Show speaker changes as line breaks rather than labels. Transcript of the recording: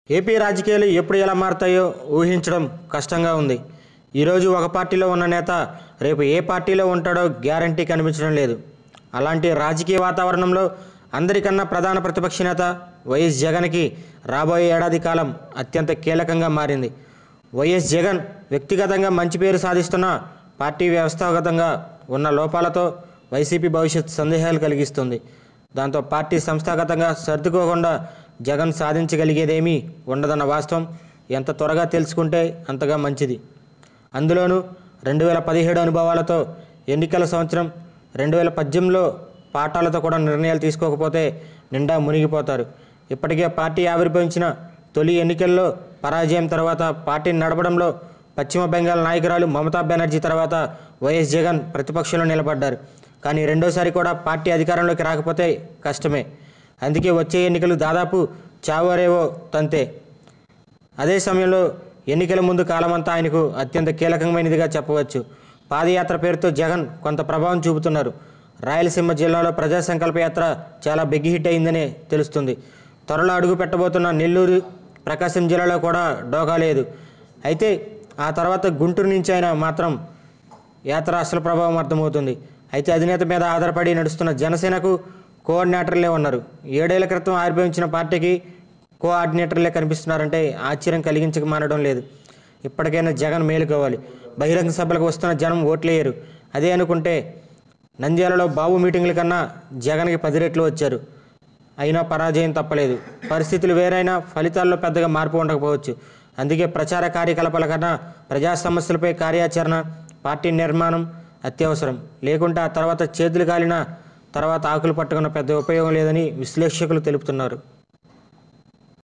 AP రాజకీయాలు ఎప్పుడు ఎలా మారతాయో ఊహించడం కష్టంగా ఉంది. ఈరోజు ఒక పార్టీలో ఉన్న నేత రేపు ఏ పార్టీలో ఉంటాడో గ్యారంటీ కనిపించడం లేదు. అలాంటి రాజకీయ వాతావరణంలో అందరికన్నా ప్రధాన ప్రతిపక్ష నేత వైఎస్ జగన్కి రాబోయే ఏడాది కాలం అత్యంత కీలకంగా మారింది. వైఎస్ జగన్ వ్యక్తిగతంగా మంచి పేరు సాధిస్తున్న పార్టీ వ్యవస్థాగతంగా ఉన్న లోపాలతో వైసీపీ భవిష్యత్ సందేహాలు కలిగిస్తుంది. దాంతో పార్టీ సంస్థాగతంగా సర్దుకోకుండా జగన్ సాధించగలిగేదేమీ ఉండదన్న వాస్తవం ఎంత త్వరగా తెలుసుకుంటే అంతగా మంచిది. అందులోనూ 2017 అనుభవాలతో ఎన్నికల సంవత్సరం 2018లో పాఠాలతో కూడా నిర్ణయాలు తీసుకోకపోతే నిండా మునిగిపోతారు. ఇప్పటికే పార్టీ ఆవిర్భవించిన తొలి ఎన్నికల్లో పరాజయం తర్వాత పార్టీని నడపడంలో పశ్చిమ బెంగాల్ నాయకురాలు మమతా బెనర్జీ తర్వాత వైఎస్ జగన్ ప్రతిపక్షంలో నిలబడ్డారు. కానీ రెండోసారి కూడా పార్టీ అధికారంలోకి రాకపోతే కష్టమే. అందుకే వచ్చే ఎన్నికలు దాదాపు చావరేవో తంతే. అదే సమయంలో ఎన్నికల ముందు కాలమంతా ఆయనకు అత్యంత కీలకమైనదిగా చెప్పవచ్చు. పాదయాత్ర పేరుతో జగన్ కొంత ప్రభావం చూపుతున్నారు. రాయలసీమ జిల్లాలో ప్రజా సంకల్ప యాత్ర చాలా బిగ్ హిట్ అయిందనే తెలుస్తుంది. త్వరలో అడుగు పెట్టబోతున్న నెల్లూరు, ప్రకాశం జిల్లాలో కూడా డోకా లేదు. అయితే ఆ తర్వాత గుంటూరు నుంచి ఆయన మాత్రం యాత్ర అసలు ప్రభావం అర్థమవుతుంది. అయితే అధినేత మీద ఆధారపడి నడుస్తున్న జనసేనకు కోఆర్డినేటర్లే ఉన్నారు. 7 ఏళ్ల క్రితం ఆవిర్భవించిన పార్టీకి కోఆర్డినేటర్లే కనిపిస్తున్నారంటే ఆశ్చర్యం కలిగించక మానడం లేదు. ఇప్పటికైనా జగన్ మేలుకోవాలి. బహిరంగ సభలకు వస్తున్న జనం ఓట్లేయరు. అదే అనుకుంటే నంద్యాలలో బాబు మీటింగ్ల కన్నా జగన్కి 10 రెట్లు వచ్చారు. అయినా పరాజయం తప్పలేదు. పరిస్థితులు వేరైనా ఫలితాల్లో పెద్దగా మార్పు ఉండకపోవచ్చు. అందుకే ప్రచార కార్యకలాపాల కన్నా ప్రజా సమస్యలపై కార్యాచరణ, పార్టీ నిర్మాణం అత్యవసరం. లేకుంటే ఆ తర్వాత చేతులు కాలిన తర్వాత ఆకులు పట్టుకున్న పెద్ద ఉపయోగం లేదని విశ్లేషకులు తెలుపుతున్నారు.